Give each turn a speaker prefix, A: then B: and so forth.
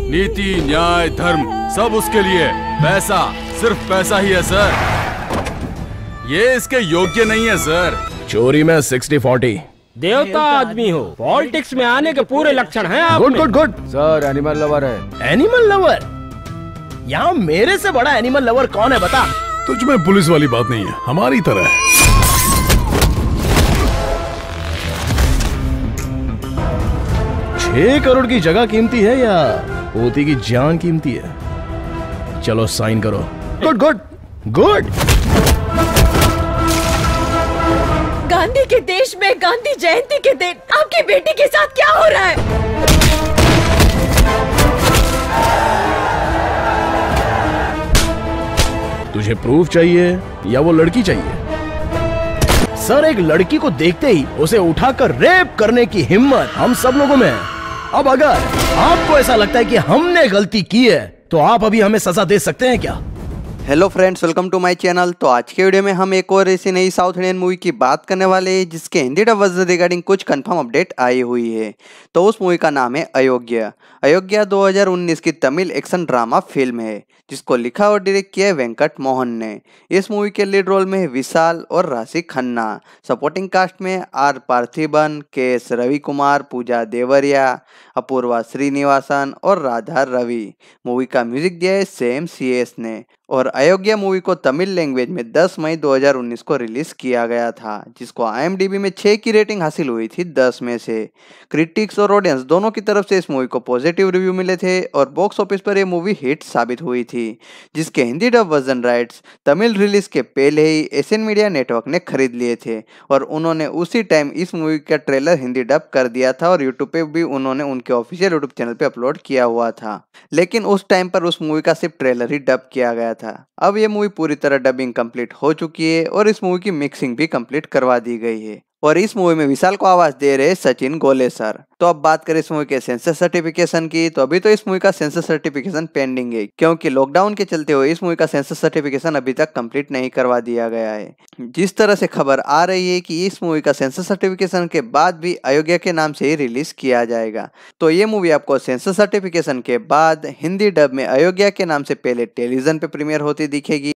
A: नीति, न्याय, धर्म सब उसके लिए। पैसा, सिर्फ पैसा ही है सर। ये इसके योग्य नहीं है सर।
B: चोरी में 60-40।
C: देवता आदमी हो, पॉलिटिक्स में आने के पूरे लक्षण हैं आप।
B: Good good good.
D: Sir animal lover है।
B: Animal lover? यहाँ मेरे से बड़ा एनिमल लवर कौन है बता?
E: तुझ में पुलिस वाली बात नहीं है, हमारी तरह है।
B: $6 करोड़ की जगह कीमती है या पोती की जान कीमती है? चलो साइन करो। Good good good.
F: गांधी के देश में गांधी जयंती के दिन आपकी बेटी के साथ क्या हो रहा है?
B: तुझे प्रूफ चाहिए या वो लड़की चाहिए? सर, एक लड़की को देखते ही उसे उठाकर रेप करने की हिम्मत हम सब लोगों में है। अब अगर आपको ऐसा लगता है कि हमने गलती की है तो आप अभी हमें सजा दे सकते हैं क्या?
G: Hello friends, welcome to my channel. तो आज के वीडियो में हम एक और ऐसी नई साउथ इंडियन मूवी की बात करने वाले हैं जिसके हिंदी डब वर्जन रिगार्डिंग कुछ कंफर्म अपडेट आई हुई है। तो उस मूवी का नाम है अयोग्या। अयोग्या 2019 की तमिल एक्शन ड्रामा फिल्म है जिसको लिखा और डायरेक्ट किया है वेंकट मोहन ने। इस मूवी के लीड रोल में विशाल और राशि खन्ना। सपोर्टिंग कास्ट में आर पार्थिबन, के.एस. रवि कुमार, पूजा देवरिया, अपूर्वा श्रीनिवासन और राधा रवि। मूवी का म्यूजिक दिया है सेम CS ने। और अयोग्या मूवी को तमिल लैंग्वेज में 10 मई 2019 को रिलीज किया गया था जिसको IMDb में 6 की रेटिंग हासिल हुई थी 10 में से। क्रिटिक्स और ऑडियंस दोनों की तरफ से इस मूवी को पॉजिटिव रिव्यू मिले थे और बॉक्स ऑफिस पर यह मूवी हिट साबित हुई थी जिसके Hindi dub version rights Tamil release के पहले ही एशियन मीडिया नेटवर्क ने खरीद लिए थे और उन्होंने उसी टाइम इस मूवी का ट्रेलर हिंदी डब कर दिया था और यूट्यूब पे भी उन्होंने उनके ऑफिशियल यूट्यूब चैनल पे अपलोड किया हुआ था। लेकिन उस टाइम पर उस मूवी का सिर्फ ट्रेलर ही डब किया गया था। अब ये मूवी पूरी तरह डबिंग कंप्लीट हो चुकी है और इस मूवी की मिक्सिंग भी कंप्लीट करवा दी गई है और इस मूवी में विशाल को आवाज दे रहे सचिन गोले सर। तो अब बात करें इस मूवी के सेंसर सर्टिफिकेशन की, तो अभी तो इस मूवी का सेंसर सर्टिफिकेशन पेंडिंग है क्योंकि लॉकडाउन के चलते हुए इस मूवी का सेंसर सर्टिफिकेशन अभी तक कंप्लीट नहीं करवा दिया गया है। जिस तरह से खबर आ रही है कि इस मूवी का सेंसर सर्टिफिकेशन के बाद भी अयोग्या के नाम से ही रिलीज किया जाएगा। तो ये मूवी आपको सेंसर सर्टिफिकेशन के बाद हिंदी डब में अयोग्या के नाम से पहले टेलीविजन पे प्रीमियर होती दिखेगी